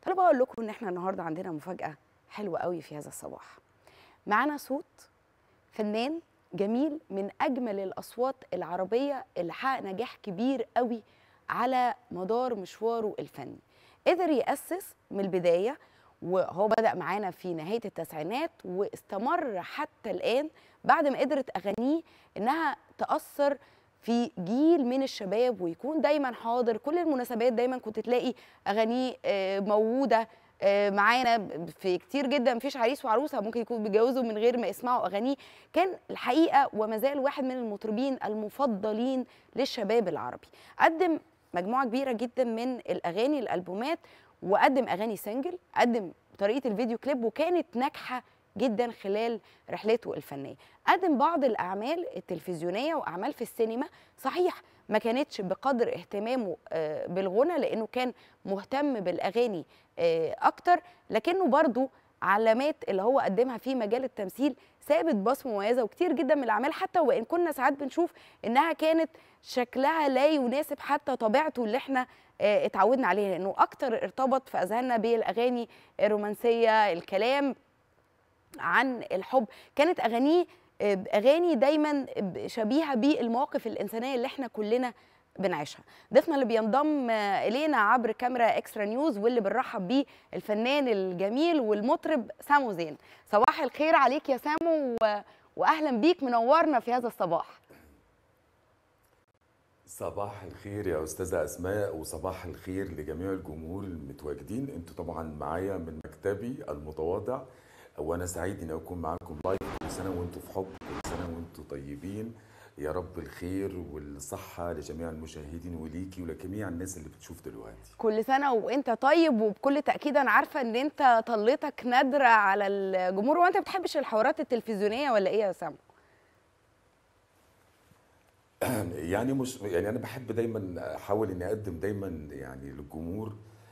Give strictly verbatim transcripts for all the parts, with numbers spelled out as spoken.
طب اقول لكم ان احنا النهارده عندنا مفاجاه حلوه قوي في هذا الصباح. معانا صوت فنان جميل من اجمل الاصوات العربيه اللي حقق نجاح كبير قوي على مدار مشواره الفني. قدر يأسس من البدايه، وهو بدأ معانا في نهايه التسعينات واستمر حتى الآن بعد ما قدرت اغانيه انها تأثر في جيل من الشباب ويكون دايما حاضر كل المناسبات. دايما كنت تلاقي اغانيه موجوده معانا في كتير جدا. مفيش عريس وعروسه ممكن يكونوا بيتجوزوا من غير ما يسمعوا اغانيه. كان الحقيقه وما زال واحد من المطربين المفضلين للشباب العربي. قدم مجموعه كبيره جدا من الاغاني الالبومات، وقدم اغاني سنجل، قدم طريقه الفيديو كليب وكانت ناجحه جدا خلال رحلته الفنيه. قدم بعض الاعمال التلفزيونيه واعمال في السينما، صحيح ما كانتش بقدر اهتمامه بالغنى لانه كان مهتم بالاغاني اكتر، لكنه برضو علامات اللي هو قدمها في مجال التمثيل سابت بصمه مميزه. وكتير جدا من الاعمال حتى وان كنا ساعات بنشوف انها كانت شكلها لا يناسب حتى طبيعته اللي احنا اتعودنا عليها، لانه اكتر ارتبط في اذهاننا بالاغاني الرومانسيه، الكلام عن الحب. كانت اغانيه اغاني دايما شبيهه بالمواقف الانسانيه اللي احنا كلنا بنعيشها. ضيفنا اللي بينضم الينا عبر كاميرا اكسترا نيوز واللي بنرحب بيه الفنان الجميل والمطرب سامو زين. صباح الخير عليك يا سامو، واهلا بيك، منورنا في هذا الصباح. صباح الخير يا استاذه اسماء، وصباح الخير لجميع الجمهور المتواجدين. انتوا طبعا معايا من مكتبي المتواضع، وانا سعيد ان اكون معاكم لايف. كل سنه وانتم في حب، كل سنه وانتم طيبين، يا رب الخير والصحه لجميع المشاهدين وليكي ولجميع الناس اللي بتشوف دلوقتي. كل سنه وانت طيب، وبكل تاكيد انا عارفه ان انت طلتك نادره على الجمهور. وانت ما بتحبش الحوارات التلفزيونيه ولا ايه يا سامو؟ يعني مش يعني انا بحب دايما احاول اني اقدم دايما يعني للجمهور.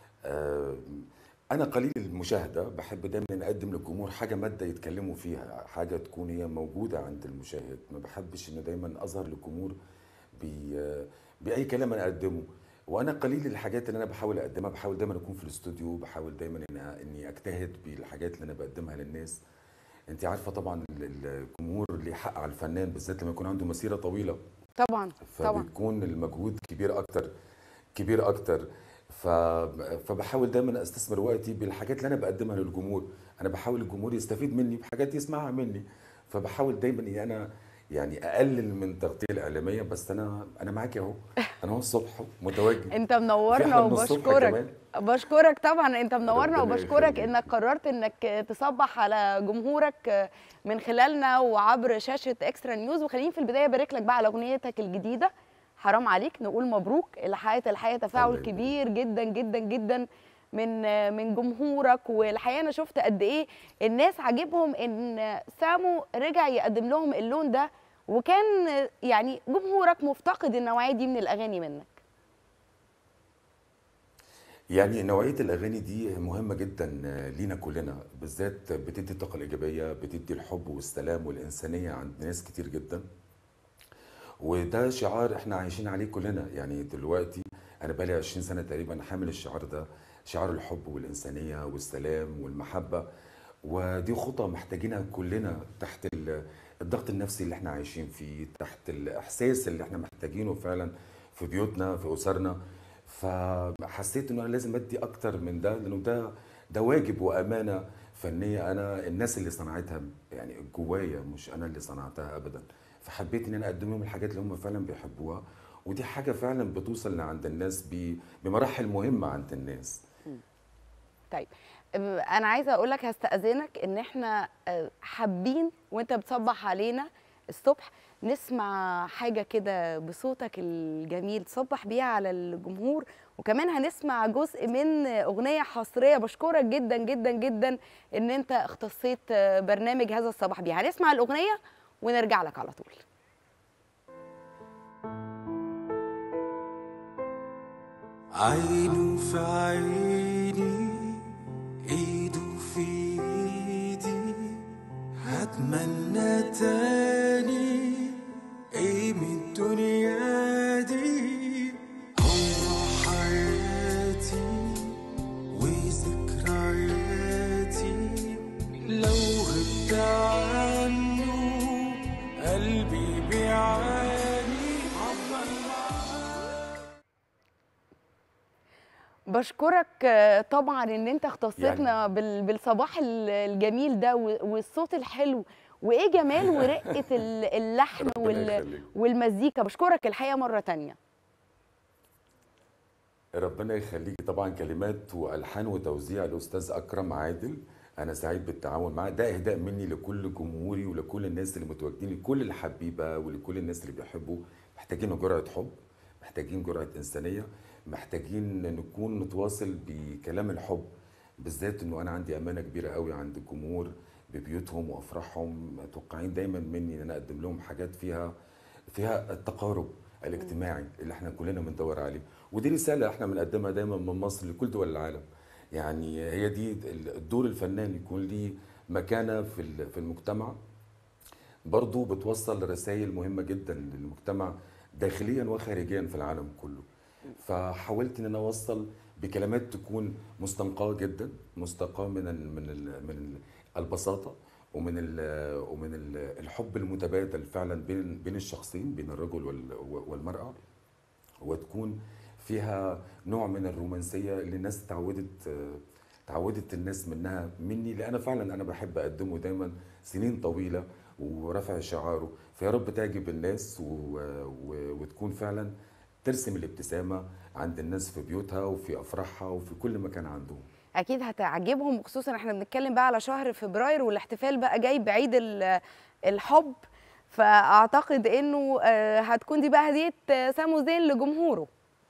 انا قليل المشاهده، بحب دايما ان اقدم للجمهور حاجه ماده يتكلموا فيها، حاجه تكون هي موجوده عند المشاهد. ما بحبش ان دايما اظهر للجمهور باي كلام انا اقدمه. وانا قليل الحاجات اللي انا بحاول اقدمها، بحاول دايما اكون في الاستوديو، بحاول دايما إن اني اجتهد بالحاجات اللي انا بقدمها للناس. انت عارفه طبعا الجمهور ليه حق على الفنان، بالذات لما يكون عنده مسيره طويله. طبعا طبعا فبيكون المجهود كبير اكتر كبير اكتر ف... فبحاول دايما استثمر وقتي بالحاجات اللي انا بقدمها للجمهور. انا بحاول الجمهور يستفيد مني بحاجات يسمعها مني، فبحاول دايما ان انا يعني اقلل من التغطيه الاعلاميه. بس انا انا معاك اهو، انا اهو الصبح متواجد. انت منورنا وبشكرك. بشكرك طبعا، انت منورنا وبشكرك انك قررت انك تصبح على جمهورك من خلالنا وعبر شاشه اكسترا نيوز. وخليني في البدايه ابارك لك بقى على اغنيتك الجديده، حرام عليك، نقول مبروك. اللي حققت الحقيقه تفاعل كبير جدا جدا جدا من من جمهورك. والحقيقه انا شفت قد ايه الناس عاجبهم ان سامو رجع يقدم لهم اللون ده، وكان يعني جمهورك مفتقد النوعيه دي من الاغاني منك. يعني نوعيه الاغاني دي مهمه جدا لينا كلنا، بالذات بتدي الطاقه الايجابيه، بتدي الحب والسلام والانسانيه عند ناس كتير جدا. وده شعار احنا عايشين عليه كلنا. يعني دلوقتي انا بقالي عشرين سنه تقريبا حامل الشعار ده، شعار الحب والانسانيه والسلام والمحبه. ودي خطه محتاجينها كلنا تحت الضغط النفسي اللي احنا عايشين فيه، تحت الاحساس اللي احنا محتاجينه فعلا في بيوتنا في اسرنا. فحسيت انه انا لازم ادي اكتر من ده، لانه ده ده واجب وامانه فنيه انا الناس اللي صنعتها يعني جوايا، مش انا اللي صنعتها ابدا. فحبيت ان انا اقدم لهم الحاجات اللي هم فعلا بيحبوها، ودي حاجه فعلا بتوصل عند الناس بمراحل مهمه عند الناس. طيب انا عايزه اقول لك، هستاذنك ان احنا حابين وانت بتصبح علينا الصبح نسمع حاجه كده بصوتك الجميل تصبح بيها على الجمهور، وكمان هنسمع جزء من اغنيه حصريه. بشكرك جدا جدا جدا ان انت اختصيت برنامج هذا الصباح بيها. هنسمع الاغنيه ونرجع لك على طول. عينه في عيني، ايده في ايدي، هتمنى تاني ايه من الدنيا دي. هو حياتي وذكرياتي بشكرك آه، طبعا ان انت اختصيتنا يعني بال- بالصباح ال- الجميل ده و- والصوت الحلو، وايه جمال ورقه ال- اللحن ربنا وال- يخليك. والمزيكا. بشكرك الحقيقه مره تانية. ربنا يخليكي. طبعا كلمات والحان وتوزيع الاستاذ اكرم عادل. انا سعيد بالتعاون معاه. ده اهداء مني لكل جمهوري ولكل الناس اللي متواجدين، لكل الحبيبه ولكل الناس اللي بيحبوا. محتاجين جرعه حب، محتاجين جرعه انسانيه، محتاجين نكون نتواصل بكلام الحب، بالذات انه انا عندي امانه كبيره قوي عند الجمهور ببيوتهم وافراحهم. متوقعين دايما مني ان انا اقدم لهم حاجات فيها فيها التقارب الاجتماعي اللي احنا كلنا بندور عليه. ودي رساله احنا بنقدمها دايما من مصر لكل دول العالم. يعني هي دي الدور الفنان، يكون ليه مكانه في ال- في المجتمع، برضو بتوصل رسائل مهمه جدا للمجتمع داخليا وخارجيا في العالم كله. فحاولت ان انا اوصل بكلمات تكون مستنقاه جدا، مستقاه من ال من ال من ال البساطه، ومن ال ومن ال الحب المتبادل فعلا بين بين الشخصين، بين الرجل وال- والمراه، وتكون فيها نوع من الرومانسيه اللي الناس تعودت تعودت الناس منها مني، لان فعلا انا بحب اقدمه دايما سنين طويله ورفع شعاره. فيا رب تعجب الناس و... و... وتكون فعلا ترسم الابتسامه عند الناس في بيوتها وفي افراحها وفي كل مكان عندهم. اكيد هتعجبهم، وخصوصا احنا بنتكلم بقى على شهر فبراير والاحتفال بقى جاي بعيد ال- الحب. فاعتقد انه آه، هتكون دي بقى هديه آه، سامو زين لجمهوره.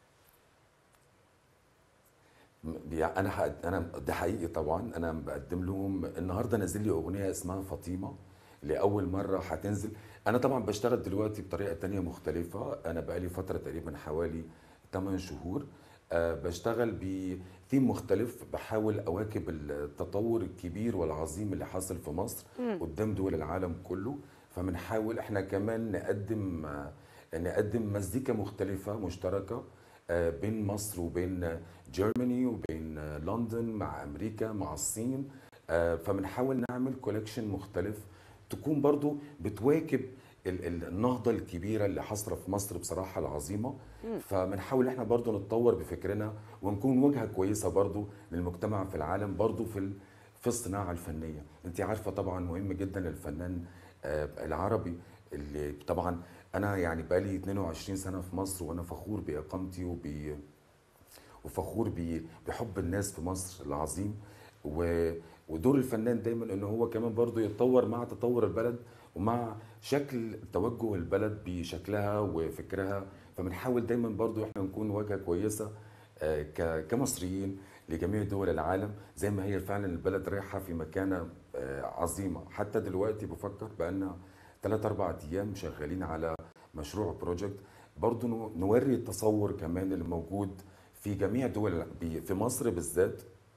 يعني انا حق... انا ده حقيقي طبعا. انا بقدم لهم النهارده نازل لي اغنيه اسمها فاطمه، لاول مره هتنزل. انا طبعا بشتغل دلوقتي بطريقه تانية مختلفه. انا بقالي فتره تقريبا حوالي ثمانية شهور أه بشتغل بثيم مختلف، بحاول اواكب التطور الكبير والعظيم اللي حاصل في مصر قدام دول العالم كله. فبنحاول احنا كمان نقدم آه، نقدم مزيكا مختلفه مشتركه آه، بين مصر وبين جيرماني وبين آه، لندن مع امريكا مع الصين. آه، فبنحاول نعمل كولكشن مختلف تكون برضو بتواكب ال- ال- النهضة الكبيرة اللي حاصلة في مصر بصراحة العظيمة. فبنحاول احنا برضو نتطور بفكرنا ونكون وجهة كويسة برضو للمجتمع في العالم، برضو في ال- في الصناعة الفنية. انت عارفة طبعا مهم جدا الفنان آه، العربي، اللي طبعا انا يعني بقالي اثنين وعشرين سنة في مصر، وانا فخور بإقامتي وب وفخور ب- بحب الناس في مصر العظيم. و... ودور الفنان دايما ان هو كمان برضو يتطور مع تطور البلد ومع شكل توجه البلد بشكلها وفكرها. فبنحاول دايما برضو احنا نكون واجهة كويسة آه، ك- كمصريين لجميع دول العالم، زي ما هي فعلا البلد رايحة في مكانة آه، عظيمة. حتى دلوقتي بفكر بقالنا ثلاث أربع أيام شغالين على مشروع بروجكت، برضو نو- نوري التصور كمان اللي موجود في جميع دول بي- في مصر بالذات،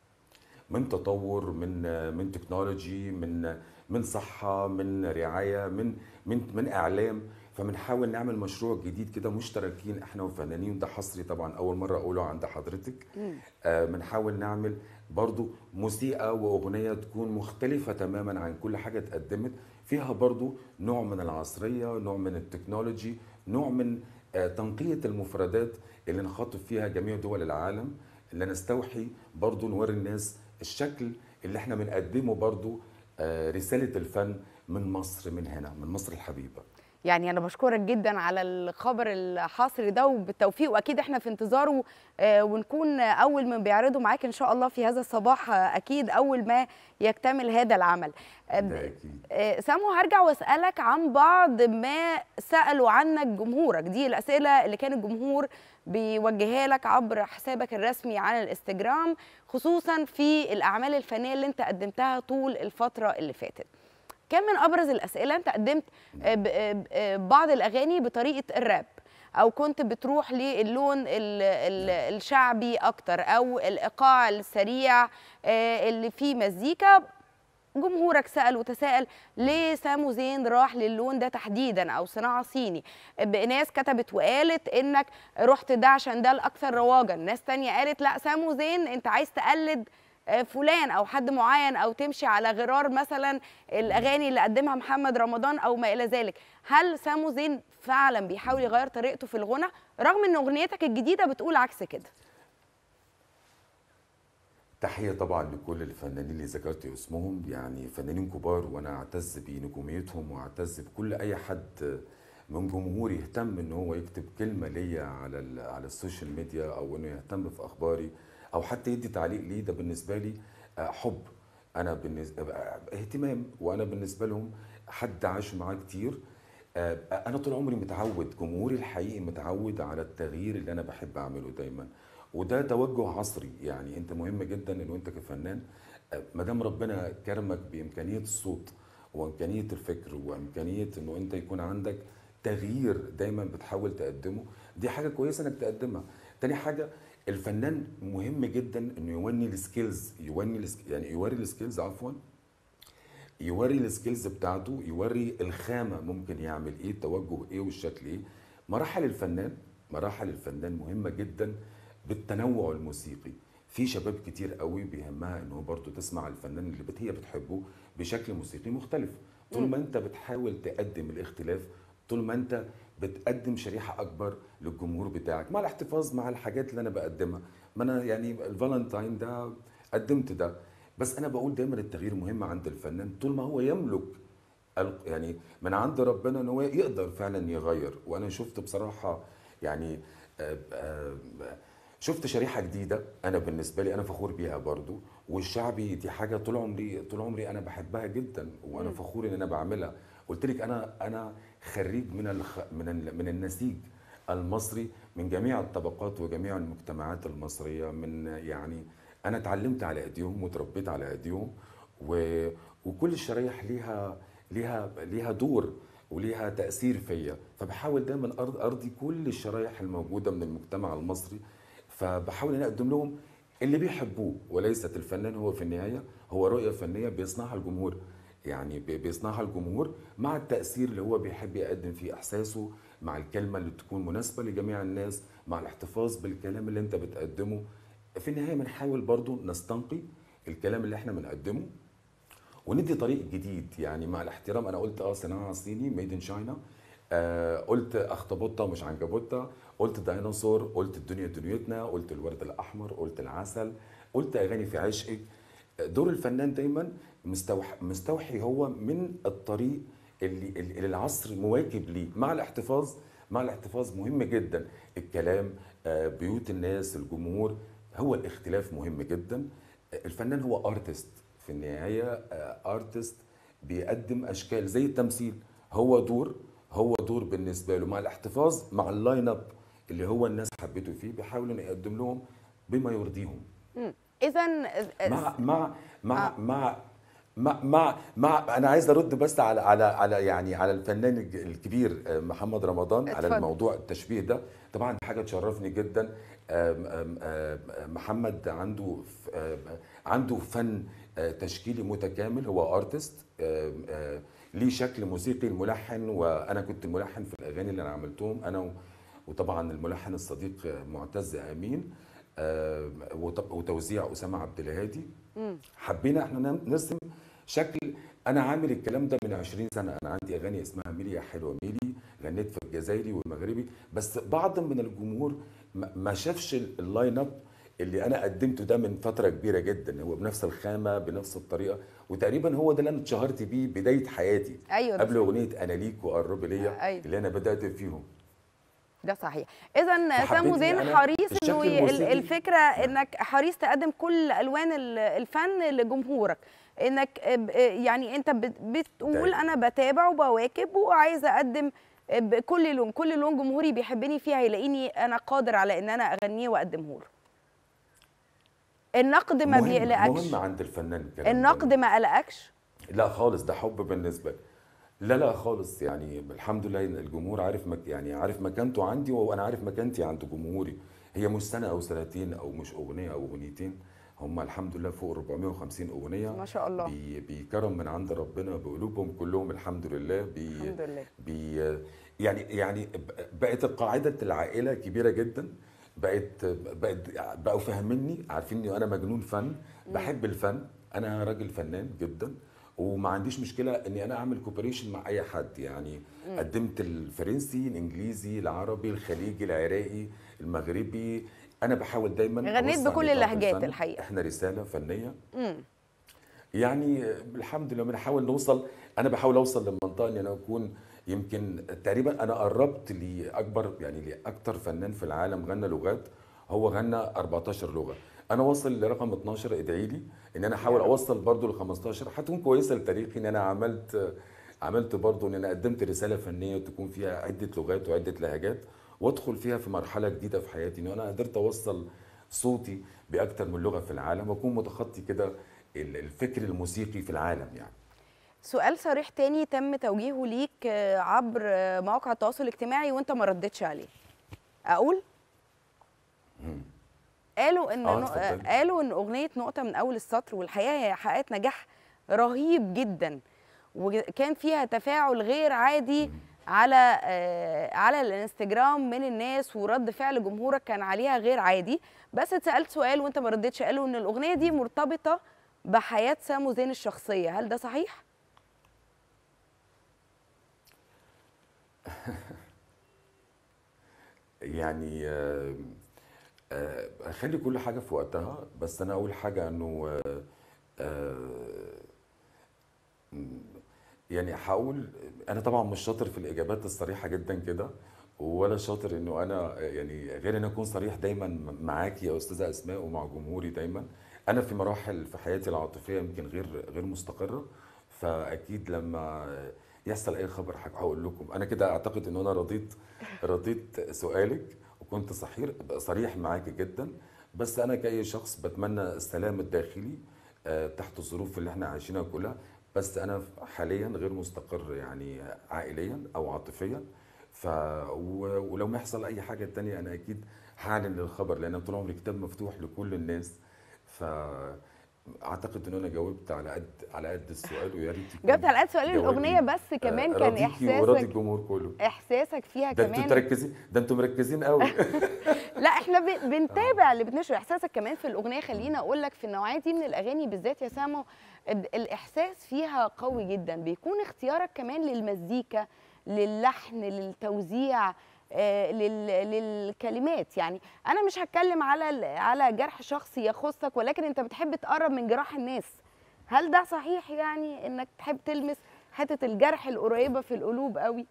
من تطور، من من تكنولوجي، من من صحة، من رعاية، من من من إعلام. فبنحاول نعمل مشروع جديد كده مشتركين احنا وفنانين. ده حصري طبعا أول مرة أقوله عند حضرتك. آه، بنحاول نعمل برضو موسيقى وأغنية تكون مختلفة تماما عن كل حاجة اتقدمت، فيها برضو نوع من العصرية، نوع من التكنولوجي، نوع من آه، تنقية المفردات اللي نخاطب فيها جميع دول العالم، اللي نستوحي برضو نوري الناس الشكل اللي احنا بنقدمه برضو آه، رسالة الفن من مصر، من هنا، من مصر الحبيبة. يعني انا بشكرك جدا على الخبر الحصري ده وبالتوفيق، واكيد احنا في انتظاره آه، ونكون اول من بيعرضوا معاك ان شاء الله في هذا الصباح، آه، اكيد اول ما يكتمل هذا العمل. آه، ده أكيد. آه، سامو، هرجع واسالك عن بعض ما سالوا عنك جمهورك. دي الاسئله اللي كان الجمهور بيوجهها لك عبر حسابك الرسمي على الانستجرام، خصوصا في الاعمال الفنيه اللي انت قدمتها طول الفتره اللي فاتت. كان من ابرز الاسئله انت قدمت آه، ب- آه، آه، بعض الاغاني بطريقه الراب، او كنت بتروح للون ال- ال- الشعبي اكتر، او الايقاع السريع آه، اللي فيه مزيكا. جمهورك سأل وتساءل ليه سامو زين راح للون ده تحديدا او صناعه صيني. ناس كتبت وقالت انك رحت ده عشان ده الاكثر رواجا، ناس تانية قالت لا سامو زين انت عايز تقلد آه، فلان او حد معين، او تمشي على غرار مثلا الاغاني اللي قدمها محمد رمضان او ما الى ذلك. هل سامو زين فعلا بيحاول يغير طريقته في الغنى، رغم ان اغنيتك الجديده بتقول عكس كده؟ تحية طبعا لكل الفنانين اللي ذكرت اسمهم، يعني فنانين كبار وانا اعتز بنجوميتهم واعتز بكل اي حد من جمهوري يهتم ان هو يكتب كلمة ليا على ال- على السوشيال ميديا، او انه يهتم في اخباري، او حتى يدي تعليق لي. ده بالنسبة لي آه، حب. انا بالنسبة اهتمام، وانا بالنسبة لهم حد عاش معاه كتير. آه، انا طول عمري متعود، جمهوري الحقيقي متعود على التغيير اللي انا بحب اعمله دايما. وده توجه عصري، يعني انت مهم جدا انه انت كفنان ما دام ربنا كرمك بامكانيه الصوت وامكانيه الفكر وامكانيه انه انت يكون عندك تغيير دايما بتحاول تقدمه، دي حاجه كويسه انك تقدمها. تاني حاجه، الفنان مهم جدا انه يوني السكيلز، يوني السك- يعني يوري السكيلز، عفوا، يوري السكيلز بتاعته، يوري الخامه ممكن يعمل ايه، التوجه ايه والشكل ايه. مراحل الفنان مراحل الفنان مهمه جدا بالتنوع الموسيقي. في شباب كتير قوي بيهمها انه برضو تسمع الفنان اللي بت- هي بتحبه بشكل موسيقي مختلف. طول مم. ما انت بتحاول تقدم الاختلاف، طول ما انت بتقدم شريحه اكبر للجمهور بتاعك، مع الاحتفاظ مع الحاجات اللي انا بقدمها. ما انا يعني الفالنتاين ده قدمت ده. بس انا بقول دايما التغيير مهم عند الفنان طول ما هو يملك ال- يعني من عند ربنا ان هو يقدر فعلا يغير. وانا شفت بصراحه يعني آه، آه، شفت شريحه جديده، انا بالنسبه لي انا فخور بيها برضو. والشعبي دي حاجه طول عمري طول عمري انا بحبها جدا، وانا مم. فخور ان انا بعملها. قلت لك انا انا خريج من الخ... من ال... من النسيج المصري، من جميع الطبقات وجميع المجتمعات المصريه. من يعني انا اتعلمت على ايديهم وتربيت على ايديهم، و... وكل الشرايح ليها ليها ليها دور وليها تأثير فيا. فبحاول دايما أرض أرضي كل الشرايح الموجودة من المجتمع المصري. فبحاول ان اقدم لهم اللي بيحبوه، وليست الفنان هو في النهاية هو رؤية فنية بيصنعها الجمهور. يعني بي- بيصنعها الجمهور مع التأثير اللي هو بيحب يقدم فيه إحساسه، مع الكلمة اللي تكون مناسبة لجميع الناس، مع الاحتفاظ بالكلام اللي انت بتقدمه. في النهاية بنحاول برضو نستنقي الكلام اللي احنا بنقدمه وندي طريق جديد. يعني مع الاحترام، انا قلت اه صناعه صيني ميد ان شاينا، آه قلت اخطبوطه مش عنكبوته، قلت ديناصور، قلت الدنيا دنيتنا، قلت الورد الاحمر، قلت العسل، قلت اغاني في عشقك. دور الفنان دايما مستوحي مستوحي هو من الطريق اللي, اللي العصر مواكب ليه، مع الاحتفاظ مع الاحتفاظ مهم جدا الكلام، آه، بيوت الناس، الجمهور. هو الاختلاف مهم جدا. الفنان هو ارتست في النهايه، ارتست بيقدم اشكال زي التمثيل. هو دور هو دور بالنسبه له، مع الاحتفاظ مع اللاين اب اللي هو الناس حبته فيه، بيحاول انه يقدم لهم بما يرضيهم. اذا مع مع اه مع مع مع مع, مع انا عايز ارد بس على على على يعني على الفنان الج- الكبير آه، محمد رمضان، على اتفضل. الموضوع التشبيه ده. طبعا حاجه تشرفني جدا. آم، آم، آم، محمد عنده ف- آم، عنده فن آه، تشكيلي متكامل. هو ارتست ليه شكل موسيقي، الملحن، وانا كنت الملحن في الاغاني اللي انا عملتهم انا و- وطبعا الملحن الصديق آه، معتز امين، آه، وط- وتوزيع اسامه عبد الهادي. مم. حبينا احنا نم- نرسم شكل. انا عامل الكلام ده من عشرين سنه، انا عندي اغاني اسمها ميلي يا حلوه ميلي، غنيت في الجزائري والمغربي. بس بعض من الجمهور ما ما شافش ال- اللاين اب اللي انا قدمته ده من فتره كبيره جدا، هو بنفس الخامه بنفس الطريقه. وتقريبا هو ده اللي انا اتشهرت بيه بدايه حياتي، ايوه ده قبل صحيح. اغنيه انا ليك وقرب ليا ايوه اللي انا بدات فيهم. ده صحيح. اذا سامو فحبيت زين اني انا حريص انه الشكل ي- ال- الموسيقي. الفكره نعم. انك حريص تقدم كل الوان ال- الفن لجمهورك، انك ب- يعني انت بت- بتقول دايما. انا بتابع وبواكب وعايزه اقدم بكل لون، كل لون جمهوري بيحبني فيها هيلاقيني انا قادر على ان انا اغنيه واقدمه له. النقد ما مهم مهم بيقلقكش؟ عند الفنان الكلام ده. النقد ما قلقكش؟ لا خالص، ده حب بالنسبه لي. لا لا خالص، يعني الحمد لله إن الجمهور عارف مك يعني عارف مكانته عندي، وانا عارف مكانتي عند جمهوري. هي مش سنه او سنتين او مش اغنيه او اغنيتين، هم الحمد لله فوق أربعمائة وخمسين اغنيه. ما شاء الله. بي بكرم من عند ربنا بقلوبهم كلهم الحمد لله. بي الحمد لله. بي يعني يعني بقت القاعده العائله كبيره جدا. بقت بقت بقوا فاهميني، عارفين اني انا مجنون فن، بحب الفن، انا راجل فنان جدا. وما عنديش مشكله اني انا اعمل كوبريشن مع اي حد. يعني قدمت الفرنسي، الانجليزي، العربي، الخليجي، العراقي، المغربي، انا بحاول دايما غنيت أوسع بكل نطاق اللهجات الفن. الحقيقه. احنا رساله فنيه، امم يعني الحمد لله بنحاول نوصل. انا بحاول اوصل للمنطقه ان انا اكون يمكن تقريبا انا قربت لاكبر، يعني لاكتر فنان في العالم غنى لغات. هو غنى أربعتاشر لغه، انا واصل لرقم اتناشر. ادعي لي ان انا احاول يا رب. اوصل برضو ل خمستاشر، هتكون كويسه لتاريخي ان انا عملت عملت برضو ان انا قدمت رساله فنيه تكون فيها عده لغات وعده لهجات، وادخل فيها في مرحله جديده في حياتي ان انا قدرت اوصل صوتي باكتر من لغه في العالم، واكون متخطي كده ال- الفكر الموسيقي في العالم يعني. سؤال صريح تاني تم توجيهه ليك آه، عبر آه، مواقع التواصل الاجتماعي وانت ما ردتش عليه، اقول؟ قالوا ان اه نو- آه، اتفضلي. قالوا ان اغنيه نقطه من اول السطر والحقيقه هي حققت نجاح رهيب جدا، وكان فيها تفاعل غير عادي على آه، على الانستجرام من الناس، ورد فعل جمهورك كان عليها غير عادي. بس اتسالت سؤال وانت ما ردتش، قالوا ان الاغنيه دي مرتبطه بحياه سامو زين الشخصيه، هل ده صحيح؟ يعني آه، آه، اخلي كل حاجه في وقتها، بس انا اول حاجه انه آه، آه، يعني هقول انا طبعا مش شاطر في الاجابات الصريحه جدا كده، ولا شاطر انه انا يعني غير ان اكون صريح دايما معاكي يا استاذه اسماء ومع جمهوري دايما. انا في مراحل في حياتي العاطفيه يمكن غير غير مستقره، فاكيد لما يحصل اي خبر هقول لكم. انا كده اعتقد ان انا رضيت رضيت سؤالك وكنت صحيح صريح معاكي جدا. بس انا كاي شخص بتمنى السلام الداخلي آه، تحت الظروف اللي احنا عايشينها كلها. بس انا حاليا غير مستقر يعني عائليا او عاطفيا. ف و- ولو ما يحصل اي حاجه تانية انا اكيد هعلن للخبر، لان أنا طول عمري كتاب مفتوح لكل الناس. ف اعتقد ان انا جاوبت على قد على قد السؤال، ويا ريت جاوبت يكون على قد سؤال الاغنيه، جوابي بس آه، كمان كان راضيكي وراضي احساسك الجمهور كله. احساسك فيها ده انتوا كمان. مركزين، ده انتوا مركزين قوي. لا احنا ب- اه. بنتابع اللي بتنشر احساسك كمان في الاغنيه. خليني اقول لك في النوعيه دي من الاغاني بالذات يا سامو، ال- الاحساس فيها قوي جدا، بيكون اختيارك كمان للمزيكا، للحن، للتوزيع، آه، لل- للكلمات. يعني انا مش هتكلم على ال- على جرح شخصي يخصك، ولكن انت بتحب تقرب من جراح الناس. هل ده صحيح؟ يعني انك تحب تلمس حته الجرح القريبه في القلوب قوي؟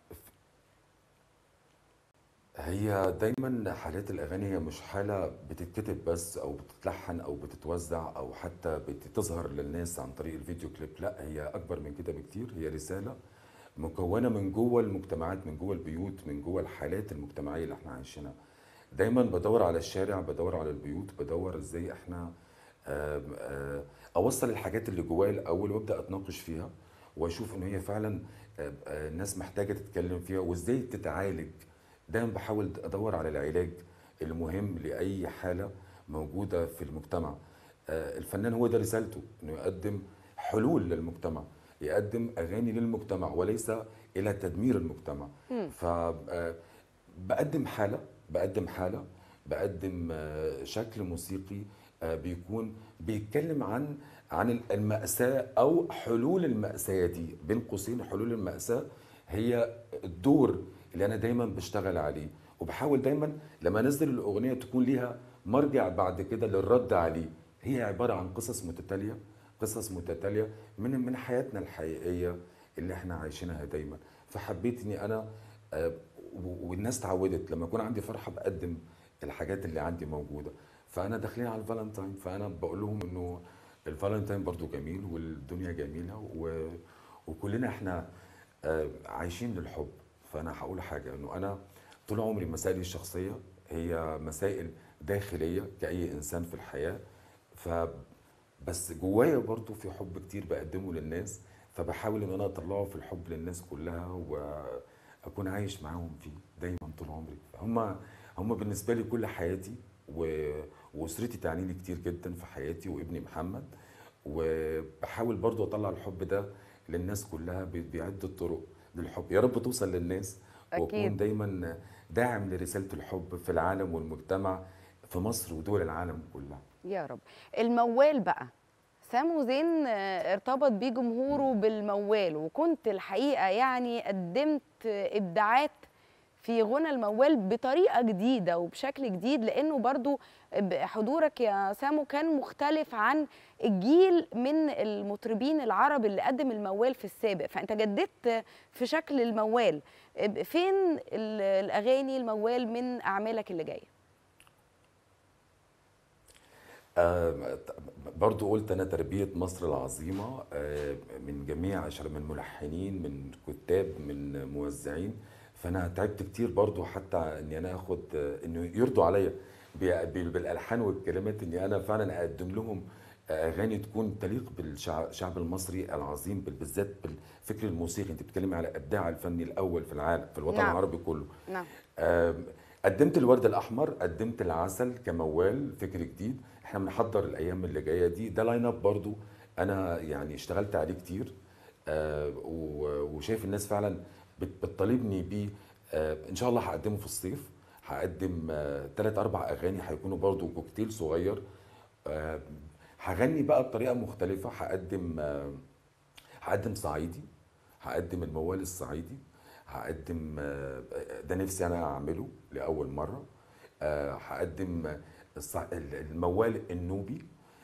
هي دايما حالات الاغاني هي مش حاله بتتكتب بس او بتتلحن او بتتوزع او حتى بتظهر للناس عن طريق الفيديو كليب. لا، هي اكبر من كده بكتير. هي رساله مكونه من جوه المجتمعات، من جوه البيوت، من جوه الحالات المجتمعيه اللي احنا عايشينها. دايما بدور على الشارع، بدور على البيوت، بدور ازاي احنا آم، آه، اوصل الحاجات اللي جوايا الاول وابدا اتناقش فيها، واشوف ان هي فعلا آه، آه، الناس محتاجه تتكلم فيها وازاي تتعالج. دايما بحاول ادور على العلاج المهم لاي حاله موجوده في المجتمع. آه، الفنان هو ده رسالته، انه يقدم حلول للمجتمع، يقدم اغاني للمجتمع وليس الى تدمير المجتمع. ف آه، بقدم حالة بقدم حالة بقدم آه، شكل موسيقي آه، بيكون بيتكلم عن عن المأساة أو حلول المأساة دي. بين قوسين حلول المأساة هي الدور اللي أنا دايما بشتغل عليه، وبحاول دايما لما أنزل الأغنية تكون ليها مرجع بعد كده للرد عليه. هي عبارة عن قصص متتالية، قصص متتالية من من حياتنا الحقيقية اللي احنا عايشينها دايما. فحبيت اني انا آه، و- والناس اتعودت لما يكون عندي فرحه بقدم الحاجات اللي عندي موجوده. فانا داخلين على الفالنتاين، فانا بقول لهم انه الفالنتاين برضو جميل والدنيا جميله و... وكلنا احنا آه، عايشين للحب. فانا هقول حاجه، انه انا طول عمري مسائلي الشخصيه هي مسائل داخليه كاي انسان في الحياه. ف بس جوايا برضو في حب كتير بقدمه للناس، فبحاول ان انا اطلعه في الحب للناس كلها واكون عايش معاهم فيه دايما طول عمري. هم هم بالنسبه لي كل حياتي، و- واسرتي تعني لي كتير جدا في حياتي، وابني محمد. وبحاول برضو اطلع الحب ده للناس كلها ب- بعده طرق للحب، يا رب توصل للناس، واكون اكيد. دايما داعم لرساله الحب في العالم والمجتمع في مصر ودول العالم كلها. يا رب. الموال بقى، سامو زين آه، ارتبط بيه جمهوره بالموال، وكنت الحقيقة يعني قدمت آه، إبداعات في غنى الموال بطريقه جديده وبشكل جديد، لانه برضو حضورك يا سامو كان مختلف عن الجيل من المطربين العرب اللي قدم الموال في السابق، فانت جددت في شكل الموال. فين الاغاني الموال من اعمالك اللي جايه؟ آه برضو قلت أنا تربية مصر العظيمة، آه من جميع عشر من ملحنين، من كتاب، من موزعين. فأنا تعبت كتير برضو حتى إني أنا أخد آه إنه يرضوا عليا بالألحان والكلمات، إني أنا فعلا أقدم لهم أغاني تكون تليق بالشعب المصري العظيم، بالذات بالفكر الموسيقي. أنت بتتكلمي على إبداع الفني الأول في العالم، في الوطن نعم. العربي كله. نعم. آه قدمت الورد الأحمر، قدمت العسل كموال، فكر جديد. احنا بنحضر الايام اللي جايه دي، ده لاين اب برضو انا يعني اشتغلت عليه كتير. آه وشايف الناس فعلا بتطالبني بيه. آه ان شاء الله هقدمه في الصيف، هقدم ثلاث آه اربع اغاني هيكونوا برضو كوكتيل صغير. آه هغني بقى بطريقه مختلفه، هقدم آه هقدم صعيدي، هقدم الموال الصعيدي، هقدم آه ده نفسي انا اعمله لاول مره. آه هقدم الموال النوبي.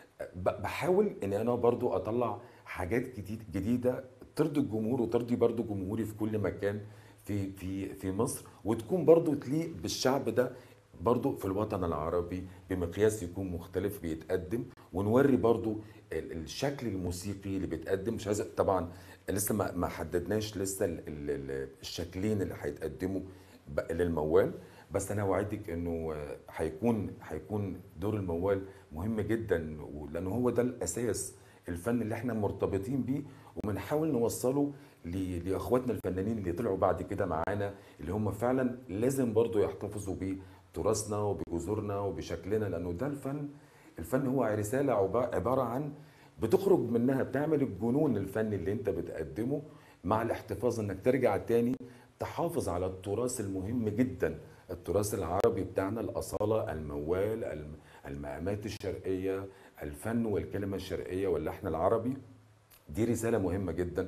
بحاول ان انا برضو اطلع حاجات جديد جديده ترضي الجمهور وترضي برضو جمهوري في كل مكان في في في مصر، وتكون برضو تليق بالشعب ده برضو في الوطن العربي بمقياس يكون مختلف بيتقدم، ونوري برضو الشكل الموسيقي اللي بيتقدم. مش عايز طبعا لسه ما ما حددناش لسه الشكلين اللي هيتقدموا للموال، بس انا اوعدك انه هيكون هيكون دور الموال مهم جدا، لانه هو ده الاساس، الفن اللي احنا مرتبطين بيه وبنحاول نوصله لاخواتنا الفنانين اللي طلعوا بعد كده معانا، اللي هم فعلا لازم برضو يحتفظوا بتراثنا وبجذورنا وبشكلنا، لانه ده الفن. الفن هو رساله عباره عن بتخرج منها، بتعمل الجنون الفني اللي انت بتقدمه مع الاحتفاظ انك ترجع تاني تحافظ على التراث المهم جدا، التراث العربي بتاعنا، الأصالة، الموال، المقامات الشرقية، الفن والكلمة الشرقية واللحن العربي. دي رسالة مهمة جدا.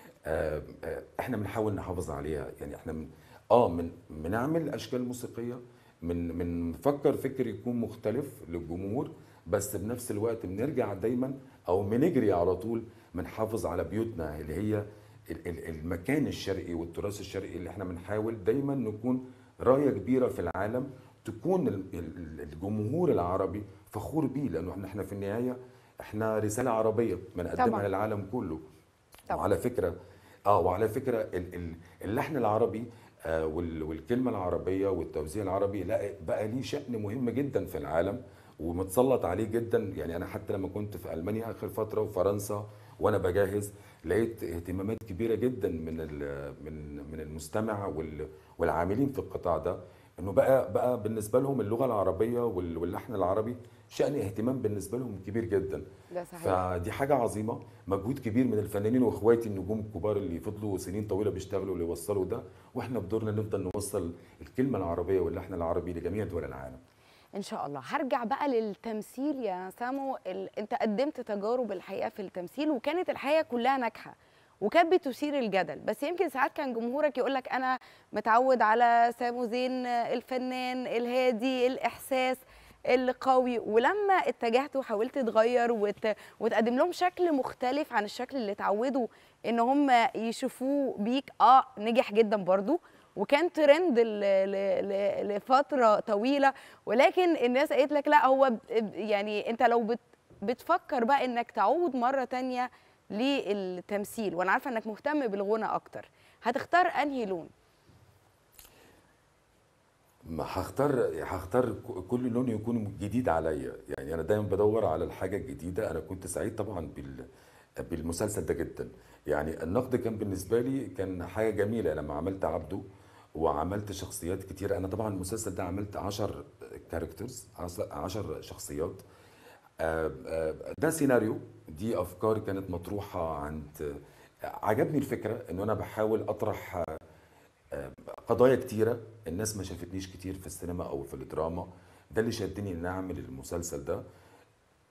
احنا بنحاول نحافظ عليها. يعني احنا من اه من بنعمل اشكال موسيقية، من بنفكر فكر يكون مختلف للجمهور، بس بنفس الوقت بنرجع دايما او بنجري على طول بنحافظ على بيوتنا اللي هي المكان الشرقي والتراث الشرقي، اللي احنا بنحاول دايما نكون رايه كبيره في العالم، تكون الجمهور العربي فخور بيه، لانه احنا في النهايه احنا رساله عربيه بنقدمها للعالم كله. طبعا. وعلى فكره اه وعلى فكره اللحن العربي آه والكلمه العربيه والتوزيع العربي لا بقى ليه شأن مهم جدا في العالم ومتسلط عليه جدا. يعني انا حتى لما كنت في المانيا اخر فتره وفرنسا وانا بجهز لقيت اهتمامات كبيره جدا من من من المستمع والعاملين في القطاع ده، انه بقى بقى بالنسبه لهم اللغه العربيه واللحن العربي شأن اهتمام بالنسبه لهم كبير جدا. ده صحيح. فدي حاجه عظيمه، مجهود كبير من الفنانين واخواتي النجوم الكبار اللي فضلوا سنين طويله بيشتغلوا اللي يوصلوا ده، واحنا بدورنا نفضل نوصل الكلمه العربيه واللحن العربي لجميع دول العالم. ان شاء الله. هرجع بقى للتمثيل يا سامو. ال... انت قدمت تجارب الحقيقه في التمثيل وكانت الحقيقه كلها ناجحه وكانت بتثير الجدل، بس يمكن ساعات كان جمهورك يقول لك انا متعود على سامو زين الفنان الهادي الاحساس القوي، ولما اتجهت وحاولت تغير وت... وتقدم لهم شكل مختلف عن الشكل اللي اتعودوا ان هم يشوفوه بيك، اه نجح جدا برضو وكان ترند لفتره طويله، ولكن الناس قالت لك لا هو يعني انت لو بت بتفكر بقى انك تعود مره تانية للتمثيل، وانا عارفه انك مهتم بالغنى اكتر، هتختار انهي لون؟ ما هختار هختار كل لون يكون جديد عليا. يعني انا دايما بدور على الحاجه الجديده. انا كنت سعيد طبعا بال بالمسلسل ده جدا. يعني النقد كان بالنسبه لي كان حاجه جميله لما عملت عبده وعملت شخصيات كتير. انا طبعا المسلسل ده عملت عشر كاركترز، عشر شخصيات. ده سيناريو، دي افكار كانت مطروحه عند، عجبني الفكره انه انا بحاول اطرح قضايا كتيره الناس ما شافتنيش كتير في السينما او في الدراما. ده اللي شدني ان اعمل المسلسل ده.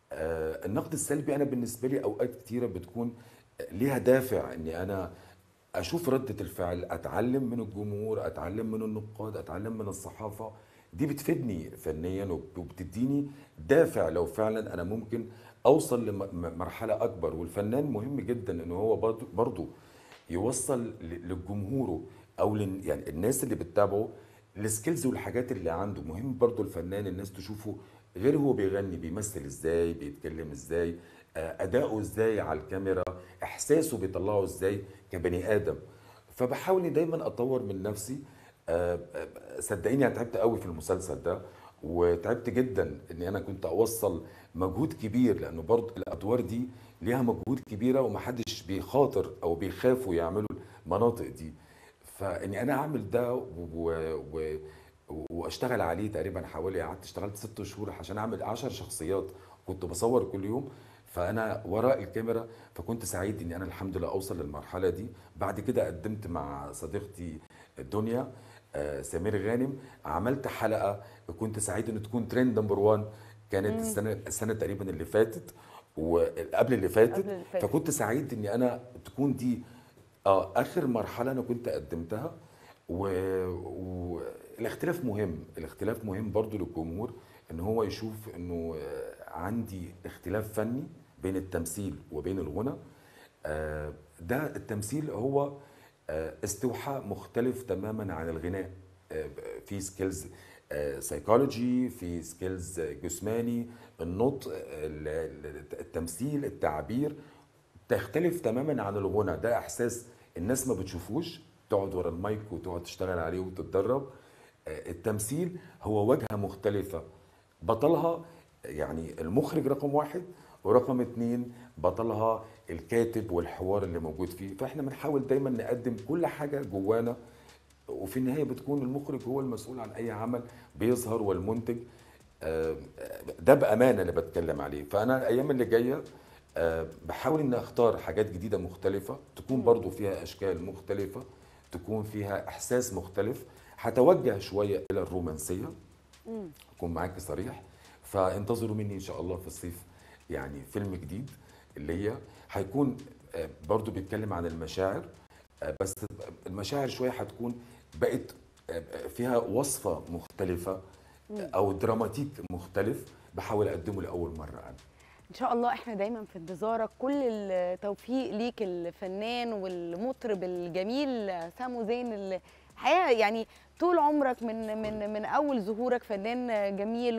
النقد السلبي انا بالنسبه لي اوقات كتيره بتكون ليها دافع اني انا اشوف ردة الفعل، اتعلم من الجمهور، اتعلم من النقاد، اتعلم من الصحافة. دي بتفيدني فنيا وبتديني دافع لو فعلا انا ممكن اوصل لمرحلة اكبر. والفنان مهم جدا ان هو برضو برضو يوصل لجمهوره او لن يعني الناس اللي بتتابعه السكيلز والحاجات اللي عنده. مهم برضو الفنان الناس تشوفه غير هو بيغني، بيمثل ازاي، بيتكلم ازاي، اداؤه ازاي على الكاميرا، احساسه بيطلعه ازاي كبني ادم. فبحاول دايما اطور من نفسي. صدقيني انا تعبت قوي في المسلسل ده، وتعبت جدا ان انا كنت اوصل مجهود كبير، لانه برضه الادوار دي ليها مجهود كبيره ومحدش بيخاطر او بيخافوا يعملوا المناطق دي. فاني انا اعمل ده و... و... واشتغل عليه تقريبا حوالي، قعدت اشتغلت ست شهور عشان اعمل عشر شخصيات كنت بصور كل يوم. فانا وراء الكاميرا، فكنت سعيد اني انا الحمد لله اوصل للمرحله دي. بعد كده قدمت مع صديقتي دنيا آه، سمير غانم، عملت حلقه كنت سعيد ان تكون ترند نمبر واحد. كانت السنه السنه تقريبا اللي فاتت وقبل اللي فاتت. قبل اللي فاتت. فكنت سعيد اني انا تكون دي اه اخر مرحله انا كنت قدمتها. والاختلاف مهم، الاختلاف مهم برضو للجمهور، ان هو يشوف انه آه، عندي اختلاف فني بين التمثيل وبين الغنى. آه، ده التمثيل هو آه، استوحاء مختلف تماما عن الغناء. آه، في سكيلز سايكولوجي، في سكيلز جسماني، النطق، ال- ال- التمثيل، التعبير تختلف تماما عن الغنى. ده احساس الناس ما بتشوفوش، تقعد ورا المايك وتقعد تشتغل عليه وتتدرب. آه، التمثيل هو واجهة مختلفة، بطلها يعني المخرج رقم واحد، ورقم اتنين بطلها الكاتب والحوار اللي موجود فيه. فاحنا بنحاول دايما نقدم كل حاجة جوانا، وفي النهاية بتكون المخرج هو المسؤول عن أي عمل بيظهر، والمنتج. آه، ده بأمانة اللي بتكلم عليه. فأنا الأيام اللي جاية آه، بحاول إن أختار حاجات جديدة مختلفة، تكون برضو فيها أشكال مختلفة، تكون فيها إحساس مختلف. هتوجه شوية إلى الرومانسية، أكون معاك صريح. فانتظروا مني إن شاء الله في الصيف يعني فيلم جديد اللي هي هيكون آه، برضو بيتكلم عن المشاعر. آه، بس المشاعر شوية هتكون بقت آه، فيها وصفة مختلفة أو دراماتيك مختلف، بحاول أقدمه لأول مرة أنا. ان شاء الله احنا دايما في انتظارك. كل التوفيق ليك الفنان والمطرب الجميل سامو زين، اللي الحقيقه يعني طول عمرك من من من اول ظهورك فنان جميل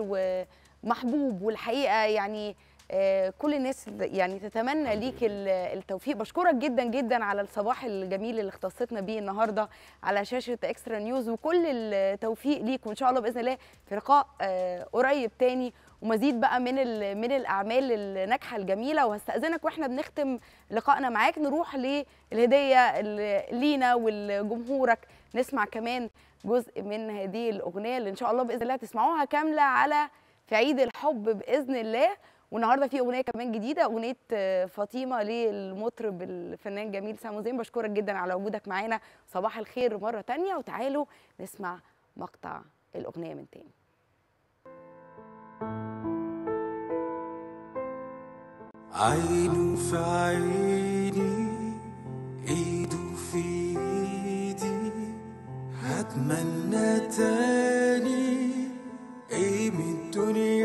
ومحبوب. والحقيقه يعني آه، كل الناس يعني تتمنى ليك ال- التوفيق. بشكرك جدا جدا على الصباح الجميل اللي اختصتنا بيه النهارده على شاشه اكسترا نيوز، وكل التوفيق ليك. وان شاء الله باذن الله في لقاء آه، قريب تاني ومزيد بقى من ال- من الاعمال الناجحه الجميله. وهستاذنك واحنا بنختم لقائنا معاك نروح للهديه اللي لينا ولجمهورك، نسمع كمان جزء من هذه الاغنيه اللي ان شاء الله باذن الله تسمعوها كامله على في عيد الحب باذن الله. والنهارده في اغنيه كمان جديده، اغنيه فاطمه للمطرب الفنان جميل سامو زين. بشكرك جدا على وجودك معانا. صباح الخير مره تانية، وتعالوا نسمع مقطع الاغنيه من تاني. عينه في عيني، ايده في ايدي، هتمنى تاني ايه من الدنيا